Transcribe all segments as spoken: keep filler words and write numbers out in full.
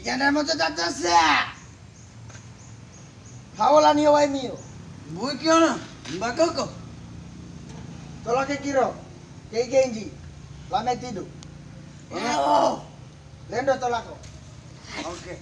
Jangan mau tetap sa. Hawala niyo ay miyo. Buik yun, baka ko. Tolong ke kiro. Kay Genji. Lame tidu. Oh, Lendo tolako. oke.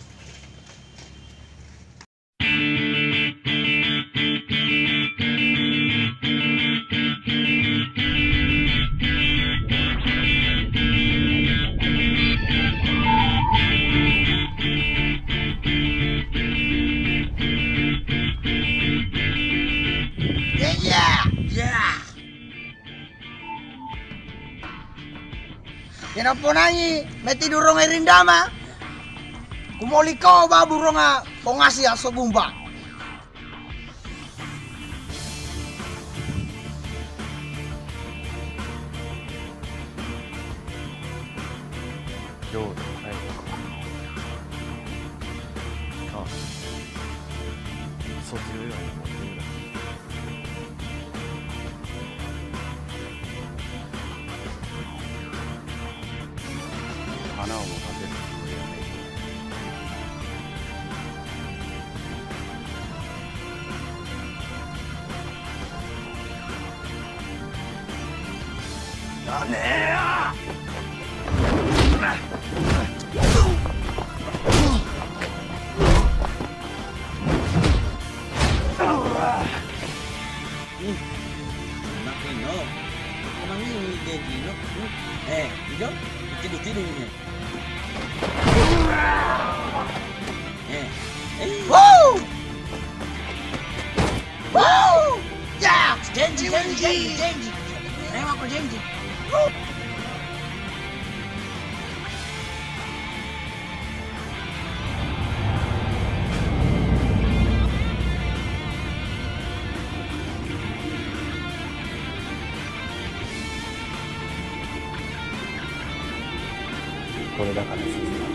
Kinapunangi, meti durong erindama. Kumoli ko ba buronga pongasi aso bumba. Yo,はい。あ、卒業よ。花を持たせるつもりはない。 だねえよ。 Makin no, emang ini Genji no, eh, hijau, tidur tidur ini, eh, eh, Woo! Woo! Ya, Genji, Genji, Genji, Genji, nengok ke Genji. これだから鈴。